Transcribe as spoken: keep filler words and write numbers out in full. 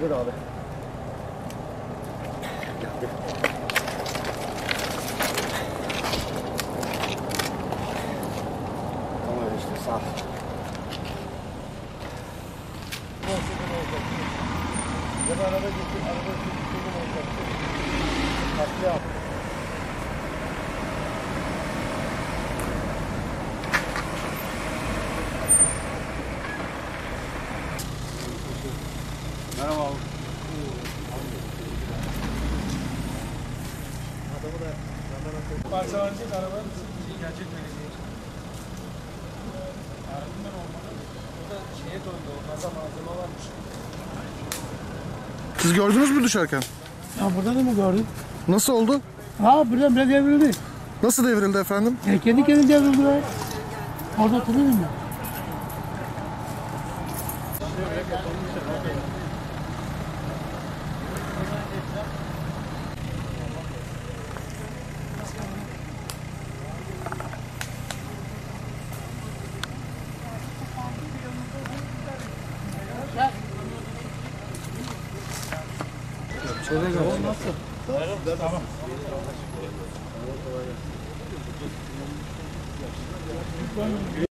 Buyur abi. Tamam işte sağ ol. Ya da araba getir, araba getir, olacak. Katli yap. Merhaba abi. Adamı da parçalanacak arabanın gerçek belediye. Arabından olmalı. O da şeye döndü. O kaza malzeme varmış. Siz gördünüz mü düşerken? Ya burada da mı gördün? Nasıl oldu? Ha buradan bile devrildi. Nasıl devrildi efendim? Ya kendi kendine devrildi be. Orada oturuyorum ya. Şöyle gel. Nasıl? Tamam.